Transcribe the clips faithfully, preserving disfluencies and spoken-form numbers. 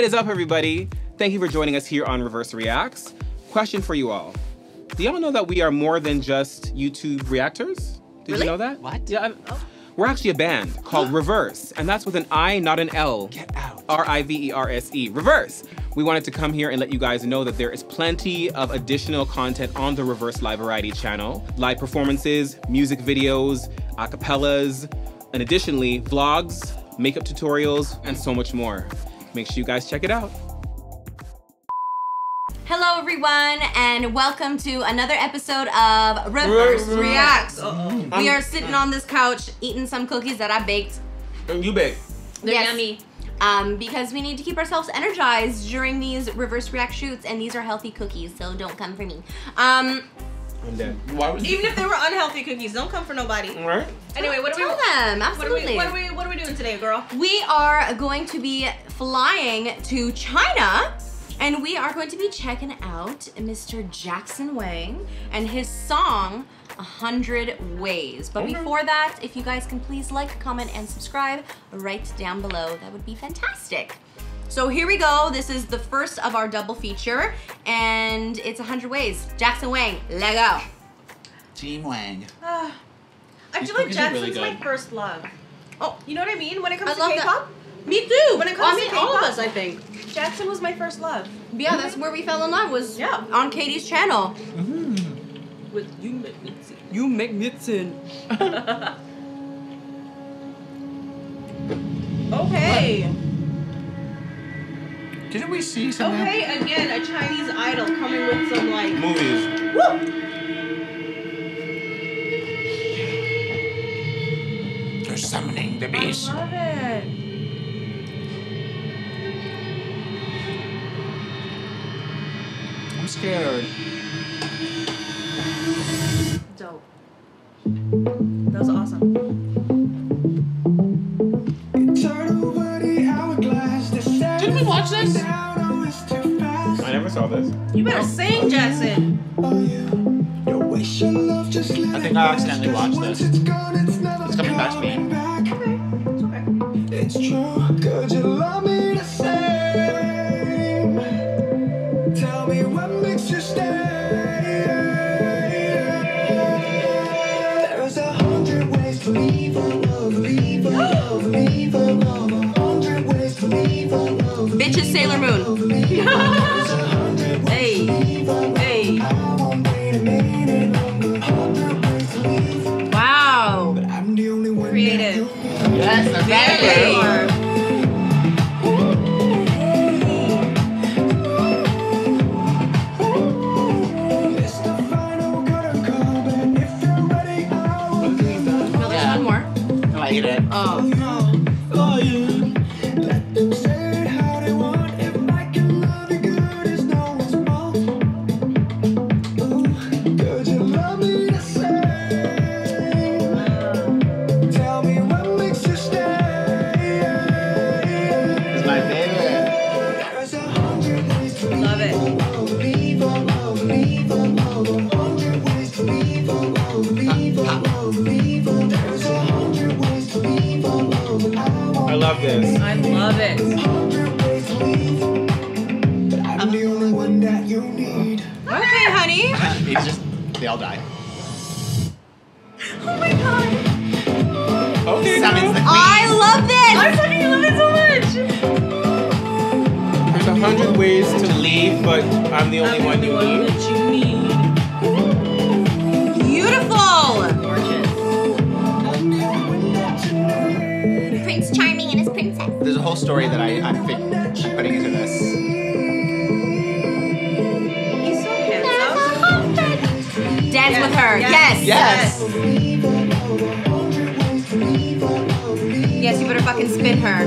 What is up, everybody? Thank you for joining us here on rIVerse Reacts. Question for you all. Do y'all know that we are more than just YouTube reactors? Did Really? you know that? What? Yeah. I, oh. We're actually a band called rIVerse, and that's with an I, not an L. Get out. R I V E R S E. rIVerse. We wanted to come here and let you guys know that there is plenty of additional content on the rIVerse Live Variety channel. Live performances, music videos, acapellas, and additionally, vlogs, makeup tutorials, and so much more. Make sure you guys check it out. Hello everyone, and welcome to another episode of rIVerse Reacts. Uh-oh. We are sitting on this couch eating some cookies that I baked. And you baked. They're yes. yummy. Um, because we need to keep ourselves energized during these rIVerse React shoots, and these are healthy cookies, so don't come for me. Um, I'm dead. Why would you? Even if they were unhealthy cookies, don't come for nobody. All right. Anyway, what are we? Tell them, absolutely. What are we? What are we? What are we doing today, girl? We are going to be flying to China, and we are going to be checking out Mister Jackson Wang and his song A Hundred Ways. But Okay. before that, if you guys can please like, comment, and subscribe right down below, that would be fantastic. So here we go. This is the first of our double feature, and it's A Hundred Ways. Jackson Wang, let go. Team Wang. Uh, I These feel like cookies are Jackson's really my good. first love. Oh, you know what I mean? When it comes I to love that. K-pop, Me too. When it comes Well, I to mean, all of K-pop, us, I think. Jackson was my first love. Yeah, that's where we fell in love, was Yeah. on Katie's channel. Mm-hmm. With you make me see. You make me sin. Okay. Didn't we see something? Okay, again, a Chinese idol coming with some like Movies. woo! They're summoning the I beast. love it. I'm scared. Dope. That was awesome. Didn't we watch this? I never saw this. You better sing, Jackson. I think I accidentally watched this. It's coming back to me. Okay, it's okay. It's true, could you love me the same? Tell me what makes you stay. There's a hundred ways to leave a love, leave a love, leave a love. A hundred ways to leave a love. Bitches Sailor Moon. There's a hundred ways Hey. to leave a love. Hey. I won't wait a minute longer. Hundred ways to leave, Wow. but I'm the only one. Creative. Yes, they're back. Hey. It's the final curtain call, but if you're ready, I will be the No, there's one more. I like it. Oh. oh, yeah. Let them say it how they want. If I can love you good as no one's fault. Ooh, could you love me the same? Tell me what makes you stay. It's my favorite. There's a hundred ways to Love it. leave a love, leave a love. A hundred ways to leave a love, leave a love, leave a. There's a hundred ways to leave a love. I love this. I love it. I'm the only one that you need. Okay, honey. It's just, they all die. Oh my god. Okay. Summons the queen. I love this. I fucking love it so much. There's a hundred ways to leave, but I'm the only I'm one the you one need. that you need. Beautiful. Gorgeous. Prince Charming and his princess. There's a whole story that I, I'm, fit, I'm putting into this. He's so handsome. Dance Yes, with her. yes, Yes. Yes. Yes, you better fucking spin her.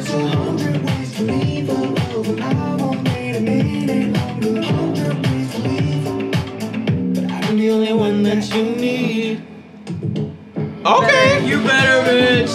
I'm the only one that you need. Okay. You better, bitch.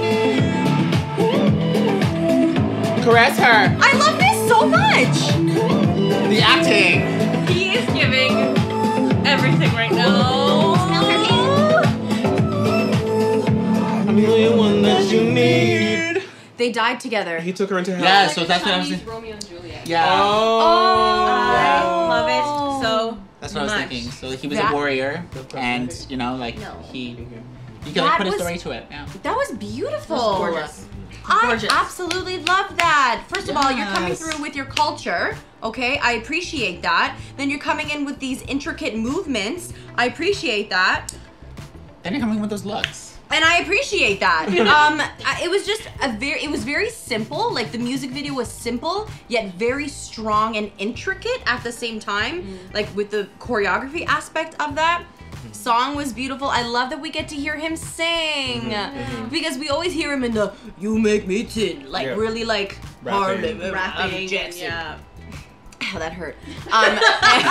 Caress her. I love this so much. The acting. He is giving everything right now. I'm the only one that you need. They died together. He took her into hell. Yeah, Like so the that's what I was Chinese thinking. Romeo and Juliet. Yeah. Oh. I Oh. love it so That's what I was much. thinking. So he was That- a warrior, and you know, like No. he, you can like That put a was- story to it. Yeah. That was beautiful. It was gorgeous. I Gorgeous. absolutely love that. First of all, you're coming Yes. through with your culture. Okay, I appreciate that. Then you're coming in with these intricate movements. I appreciate that. Then you're coming with those looks. And I appreciate that. um, I- it was just a very, it was very simple. Like the music video was simple, yet very strong and intricate at the same time. Like with the choreography aspect of that. Song was beautiful. I love that we get to hear him sing. Because we always hear him in the, you make me tin. Like Yeah. really like, Rapping. Harlem, I'm Rapping, Jackson. yeah. Oh, that hurt. Um,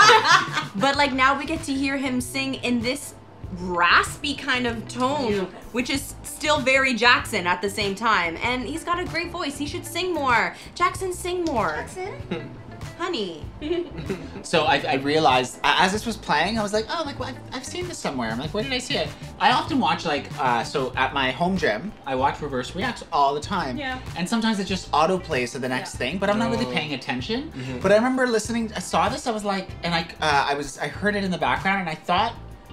but like now we get to hear him sing in this raspy kind of tone, Beautiful. which is still very Jackson at the same time. And he's got a great voice. He should sing more. Jackson, sing more. Jackson? Honey. So I, I realized uh, as this was playing, I was like, oh, like well, I've, I've seen this somewhere. I'm like, where did I see it? I often watch like, uh, so at my home gym, I watch Reverse Reacts all the time. Yeah. And sometimes it just auto plays to the next Yeah. thing, but I'm not really Oh. paying attention. Mhm. But I remember listening, I saw this, I was like, and I, uh, I was, I heard it in the background, and I thought,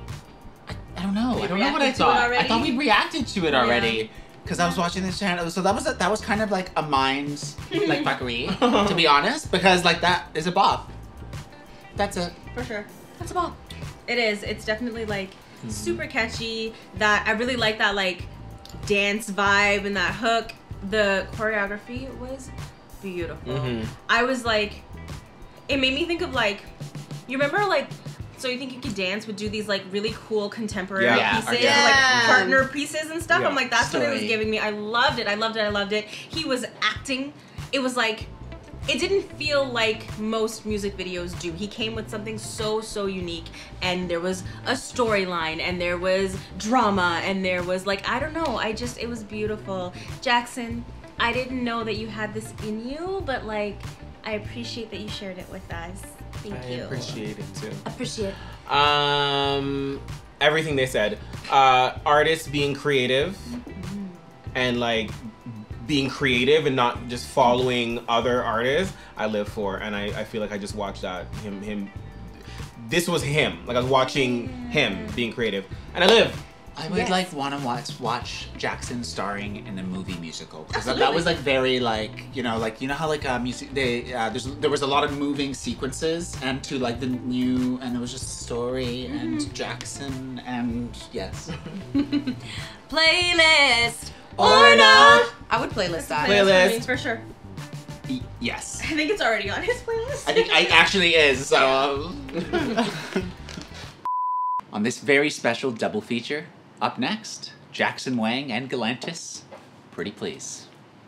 I, I don't know, We I don't know what I reacted to it thought. I already? thought we reacted to it Yeah. already. Because I was watching this channel, so that was a, that was kind of like a mind like fuckery, to be honest. Because like that is a bop. That's it. For sure. What's about? It is. It's definitely like super catchy. That I really like that like dance vibe and that hook. The choreography was beautiful. Mhm. I was like, it made me think of like, you remember like, So You Think You Could Dance would do these like really cool contemporary Yeah. Yeah, pieces, yeah. like partner pieces and stuff. Yeah. I'm like, that's what it was Story. giving me. I loved it. I loved it. I loved it. He was acting. It was like, it didn't feel like most music videos do. He came with something so, so unique. And there was a storyline, and there was drama, and there was like, I don't know. I just, it was beautiful. Jackson, I didn't know that you had this in you, but like, I appreciate that you shared it with us. Thank I you. appreciate it too. Appreciate. Um, everything they said. Uh, artists being creative and like being creative and not just following other artists. I live for, and I, I feel like I just watched that him him. This was him. Like I was watching him being creative, and I live. I would Yes. like want to watch watch Jackson starring in a movie musical because that, that was like very like you know like you know how like uh, music they uh, there's there was a lot of moving sequences and to like the new and it was just story and Jackson and yes Playlist. Or not. I would playlist that. Playlist. For me, for sure. Y- yes I think it's already on his playlist. I think it actually is so um, on this very special double feature up next Jackson Wang and Galantis Pretty Please.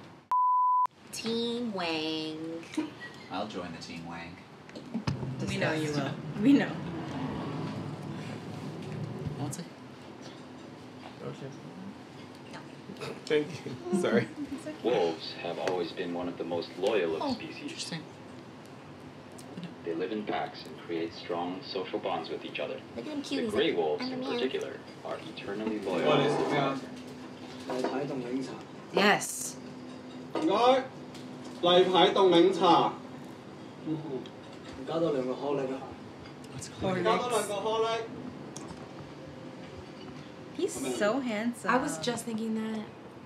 Team Wang. I'll join the team Wang. We know you will. We know. One second. Thank you. Sorry. Wolves have always been one of the most loyal of Oh, species. interesting. They live in packs and create strong social bonds with each other. Look at them The cuties. gray wolves, And the in man. particular, are eternally loyal. 喂，你食咩啊？例牌凍檸茶。 Yes. 唔該，例牌凍檸茶。嗯，加多兩個可力啊！加多兩個可力。 He's so handsome. I was just thinking that.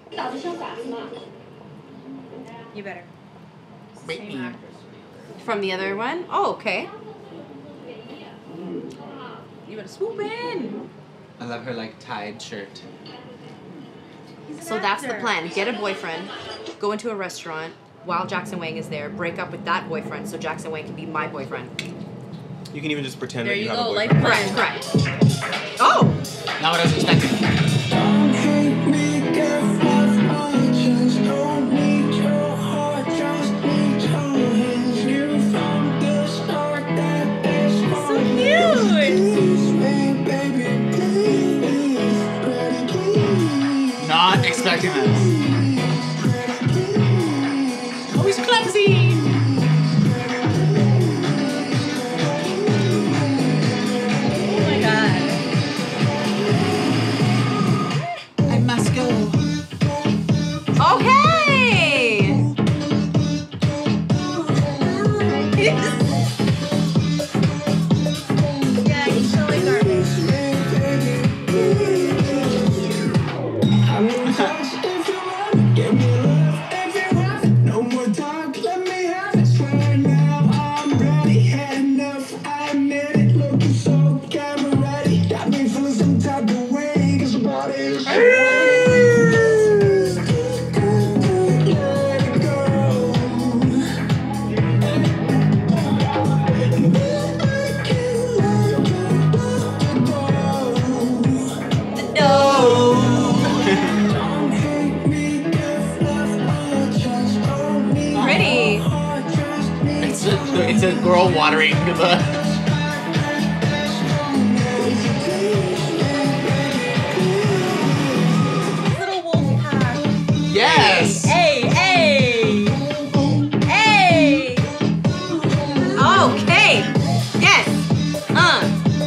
You better. Wait, me. From the other one? Oh, okay. You better swoop in. I love her like tied shirt. So that's the plan. Get a boyfriend, go into a restaurant while Jackson Wang is there, break up with that boyfriend so Jackson Wang can be my boyfriend. You can even just pretend There that you, you have go, a life boyfriend. Correct, correct. Oh! Not what I was expecting. Don't hate me, get love options. Don't need your heart, just need your hands. You from the start that is So cute. Please me, baby, please. Pretty please. Not expecting this. Oh, he's clumsy. Oh my god. Yeah, he's totally garbage. I'm gonna touch if you want, give me love if you want. No more talk, let me have it. Swear now I'm ready, had enough. I admit it, looking so camera ready. Got me feeling some type of way, 'cause your body is so Pretty. It's a, it's a girl watering the. Little wolf pack. Yes! Hey, hey! Hey! Okay. Yes. Uh.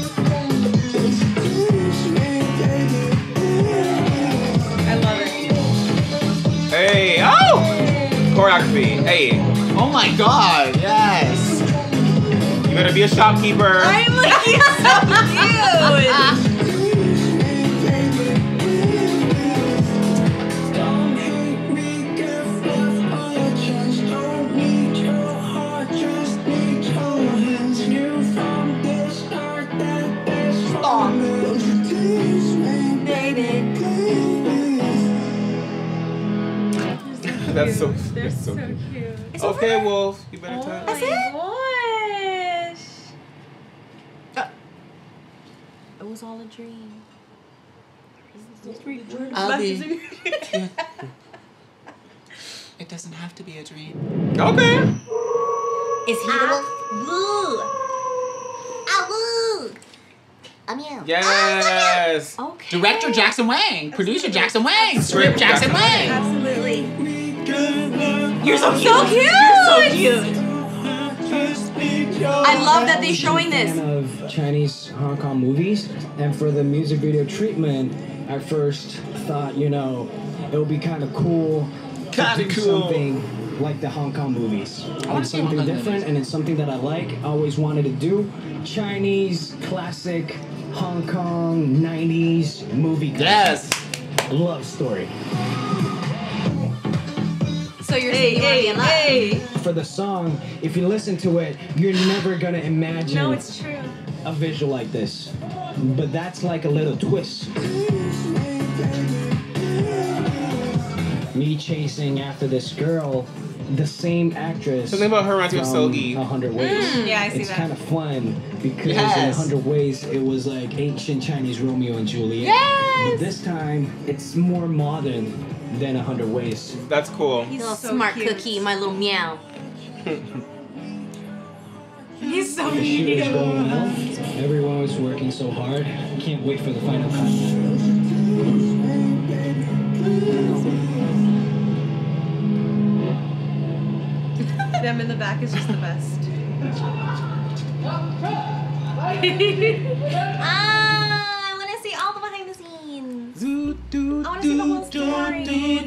I love it. Hey, oh! Choreography, hey. Oh my god, yes! You better be a shopkeeper. I'm looking so cute! Don't hate me, give love all your chance. Don't need your heart, just need your hands. Knew from the start that this wrong. Don't you tease me, baby, please. That's so, They're that's so so cute. cute. Okay, Wolf, you better Oh touch. my gosh. It was all a dream. I'll be. It doesn't have to be a dream. Okay. Is he the wolf? Woo. Ah, woo. I'm you. Yes. Okay. Director Jackson Wang. Producer Jackson Wang. Script Jackson Wang. Absolutely. You're so cute. So cute. You're so cute. I love that they're showing this. Fan of Chinese Hong Kong movies, and for the music video treatment, I first thought, you know, it would be kind of cool to Kinda do cool. something like the Hong Kong movies. wanna It's see Hong something Kong different, movies. and it's something that I like. I always wanted to do Chinese classic Hong Kong nineties movie. Yes. Love story. So you're Hey, saying you want to be hey, in love? hey. For the song, if you listen to it, you're never gonna imagine No, it's true. a visual like this. But that's like a little twist. Me chasing after this girl, the same actress. Something about her reminds me of from Sogi. A Hundred Ways. Mm, yeah, I see it's that. kind of fun because in A Yes. Hundred Ways it was like ancient Chinese Romeo and Juliet. Yes! But this time it's more modern than A Hundred Ways. That's cool. He's Little so smart cute. cookie, my little meow. He's so The shoot is cute. going well. Everyone was working so hard. Can't wait for the final cut. Them in the back is just the best. Ah, I want to see all the behind the scenes. Do, do, I want to see the whole story.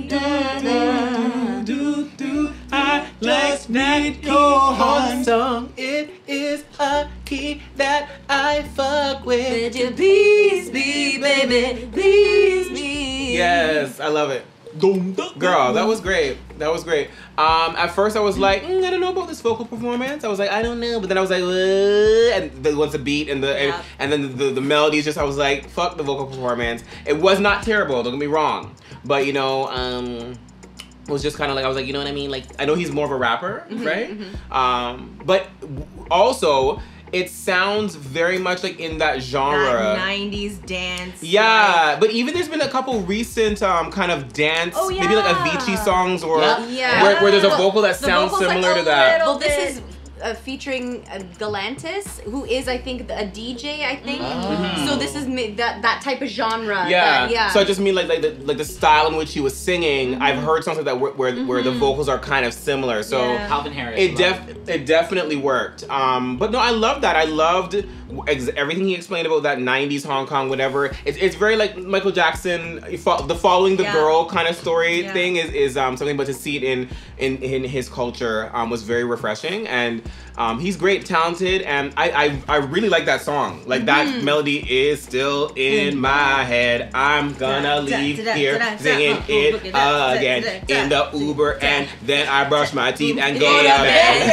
do, do. I like that Your heart song. It is a key that I fuck with. Would you please be, baby, please be? Yes, I love it. Girl, that was great. That was great. Um, at first I was like, mm, I don't know about this vocal performance. I was like, I don't know. But then I was like, uh, and then once the beat and the Yeah. and, and then the, the, the melodies, just I was like, fuck the vocal performance. It was not terrible. Don't get me wrong. But you know, um, it was just kind of like I was like, you know what I mean? Like I know he's more of a rapper, right? Um, but w- also it sounds very much like in that genre. That nineties dance. Yeah, but even there's been a couple recent um kind of dance, Oh, maybe like yeah. Avicii songs or Yeah. Yeah. where, where there's a The- vocal that the sounds vocal's like similar a to that. Well, this bit. is uh, featuring uh, Galantis, who is, I think, a D J. I think. Oh. So this is mi- that that type of genre. Yeah. that- yeah. So I just mean like like the like the style in which he was singing. I've heard songs like that where where, where the vocals are kind of similar. So Yeah. Calvin Harris. it love. def It definitely worked. Um, but no, I loved that. I loved ex everything he explained about that nineties Hong Kong, whatever. It's, it's very like Michael Jackson, the following the Yeah. girl kind of story Yeah. thing is, is um, something, but to see it in, in, in his culture um, was very refreshing. And um, he's great, talented, and I, I, I really like that song. Like Mm-hmm. that melody is still in my head. I'm gonna leave here singing it again in the Uber, and then I brush my teeth and go to bed.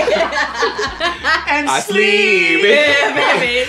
And I sleep. sleep. Yeah, baby,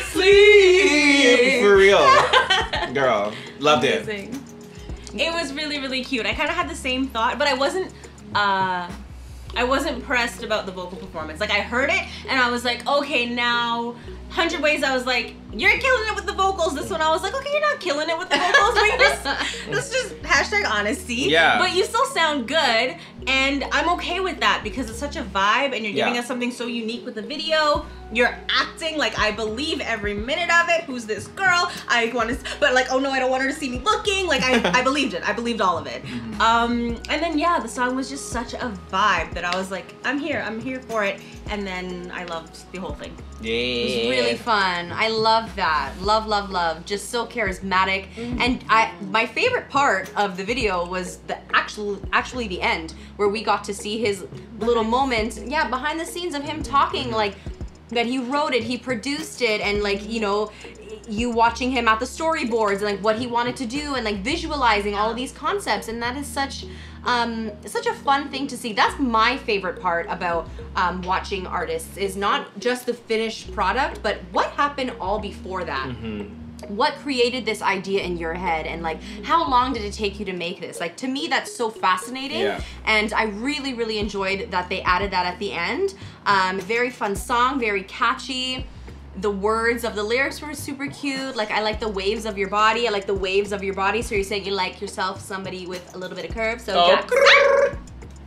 sleep. For real. Girl, loved it. Amazing. It was really, really cute. I kind of had the same thought, but I wasn't, uh, I wasn't pressed about the vocal performance. Like I heard it and I was like, okay, now, Hundred Ways, I was like, you're killing it with the vocals. This one, I was like, okay, you're not killing it with the vocals. Wait, this, this is just hashtag honesty. Yeah. But you still sound good, and I'm okay with that because it's such a vibe, and you're giving Yeah. us something so unique with the video. You're acting like I believe every minute of it. Who's this girl? I want to, but like, oh no, I don't want her to see me looking. Like I, I believed it. I believed all of it. Um, and then yeah, the song was just such a vibe that I was like, I'm here. I'm here for it. And then I loved the whole thing. Yeah. It was really fun. I love that. Love, love, love. Just so charismatic. And I, my favorite part of the video was the actual, actually the end, where we got to see his little moment. Yeah, behind the scenes of him talking, like that he wrote it, he produced it, and like you know, you watching him at the storyboards and like what he wanted to do and like visualizing all of these concepts, and that is such. Um, such a fun thing to see. That's my favorite part about um, watching artists is not just the finished product, but what happened all before that. Mm-hmm. What created this idea in your head, and like how long did it take you to make this? Like to me, that's so fascinating. Yeah. And I really, really enjoyed that they added that at the end. Um, very fun song, very catchy. The words of the lyrics were super cute. Like I like the waves of your body. I like the waves of your body. So you're saying you like yourself somebody with a little bit of curve. So Oh. Jackson,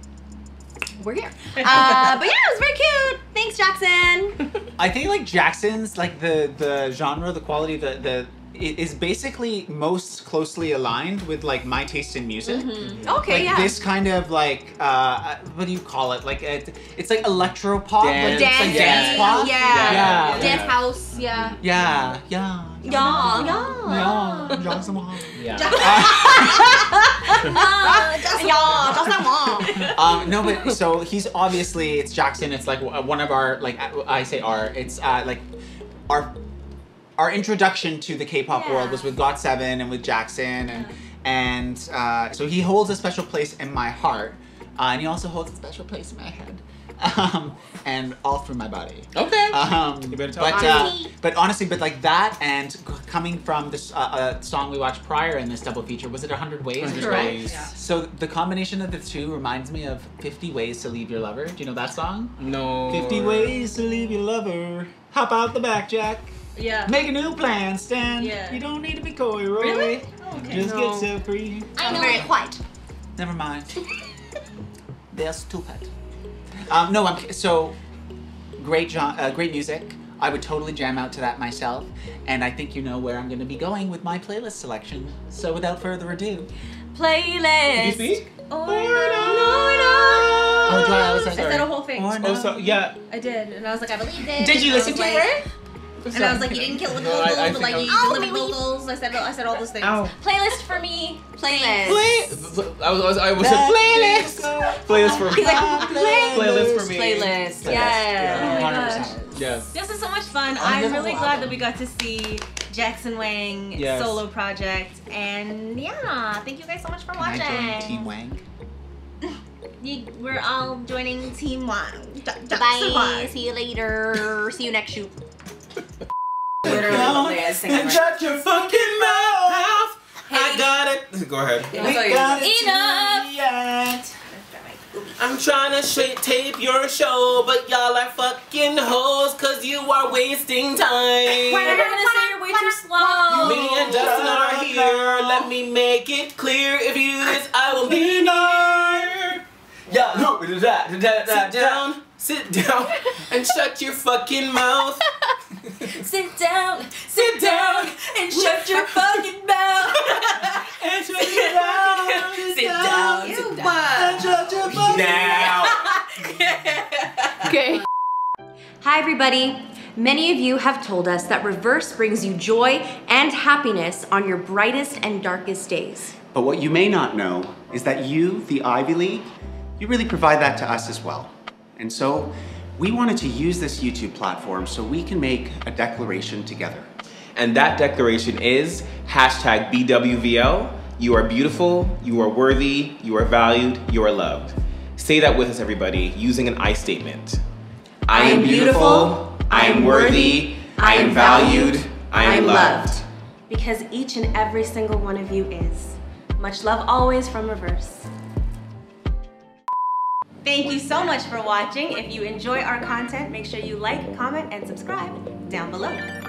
we're here. Uh, but yeah, it was very cute. Thanks, Jackson. I think like Jackson's like the the genre, the quality, the the it is basically most closely aligned with like my taste in music. Okay, Like yeah. this kind of like uh what do you call it? Like it, it's like electro pop, Dance. but it's like Dance, dance pop. yeah. Yeah. Dance house, yeah. Yeah, yeah. Yeah, yeah. Yeah, Johnson Wong. Yeah. Yeah, Jackson Wong. Um, no, but so he's obviously, it's Jackson. It's like one of our, like I say our, it's uh, like our our introduction to the K-pop Yeah. world was with got seven and with Jackson, and and uh, so he holds a special place in my heart, uh, and he also holds a special place in my head, um, and all through my body. Okay. Um, You better talk but, about uh, but honestly, but like that, and c- coming from this uh, uh, song we watched prior in this double feature, was it a hundred ways? Hundred Right? Ways. Yeah. So the combination of the two reminds me of fifty ways to Leave Your Lover. Do you know that song? No. fifty ways to leave your lover. Hop out the back, Jack. Yeah. Make a new plan, Stan. Yeah. You don't need to be coy, Roy. Really? Oh, okay. Just No. get so free. I know it quite. Never mind. They're stupid. Um, no, I'm so great, John. Uh, great music. I would totally jam out to that myself, and I think you know where I'm going to be going with my playlist selection. So without further ado, Playlist. Did you speak? Oh, oh, do I? I was I like, said a whole thing. Or Oh, so yeah. I did, and I was like, I believed it. Did you And I listen was to like- it? And I was like, you didn't kill it with No, I- vocals, I but think like I- you Oh, did let with me- vocals. I said, I said all those things. Ow. Playlist for me. Playlist. Play. I was. I was. I was a playlist. Playlist for me. He's like, play- Playlist for me. Playlist. Playlist. Yeah. Oh my one hundred gosh. percent. Yes. This is so much fun. I I'm never really will. glad that we got to see Jackson Wang Yes. solo project, and yeah, thank you guys so much for Can watching. I join Team Wang? You, we're all joining Team Wang. Ja- Jackson Bye. Wang. See you later. See you next shoot. And shut your fucking mouth. I got it. Go ahead. got it Enough. yet. I'm trying to sh- tape your show, but y'all are fucking hoes, cause you are wasting time. We're gonna say you're way too slow. Me and Justin are here. Let me make it clear. If you do this, I will be there. Yeah, look, do that, do that, sit down, sit down, and shut your fucking mouth. Sit down, sit down, and shut your fucking mouth. And shut your mouth. Sit down, sit down. Now. Okay. Hi everybody! Many of you have told us that rIVerse brings you joy and happiness on your brightest and darkest days. But what you may not know is that you, the Ivy League, you really provide that to us as well. And so we wanted to use this YouTube platform so we can make a declaration together. And that declaration is hashtag B W V L. You are beautiful, you are worthy, you are valued, you are loved. Say that with us, everybody, using an I statement. I am beautiful, I am worthy, I am valued, I am loved. Because each and every single one of you is. Much love always from rIVerse. Thank you so much for watching. If you enjoy our content, make sure you like, comment, and subscribe down below.